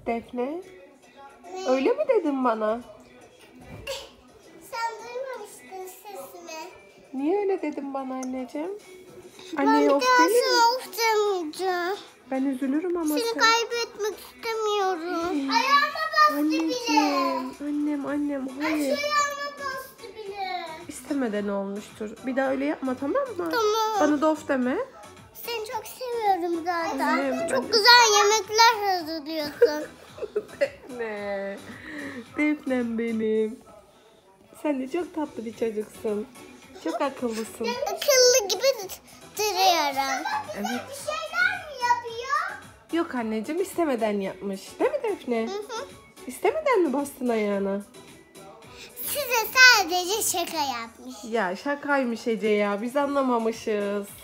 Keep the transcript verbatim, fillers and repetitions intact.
Defne? Öyle mi dedin bana? Sen duymamıştın sesimi. Niye öyle dedin bana anneciğim? Ben Anne bir of daha değil mi? sana of demeyeceğim. Ben üzülürüm ama Seni sen. kaybetmek istemiyorum. Ayağıma bastı bile. Anneciğim, annem, annem, hayır. Ayağıma bastı bile. İstemeden olmuştur. Bir daha öyle yapma, tamam mı? Tamam. Bana da of deme. Seni çok seviyorum zaten. Annem, Çok ben- güzel yemekler hazırlıyorsun. Defne. Defnem benim. Sen de çok tatlı bir çocuksun. Çok akıllısın. Akıllı gibi duruyorum. Evet. Bir şeyler mi yapıyor? Yok anneciğim, istemeden yapmış. Değil mi Defne? Hı hı. İstemeden mi bastın ayağına? Size sadece şaka yapmış. Ya şakaymış Ece ya. Biz anlamamışız.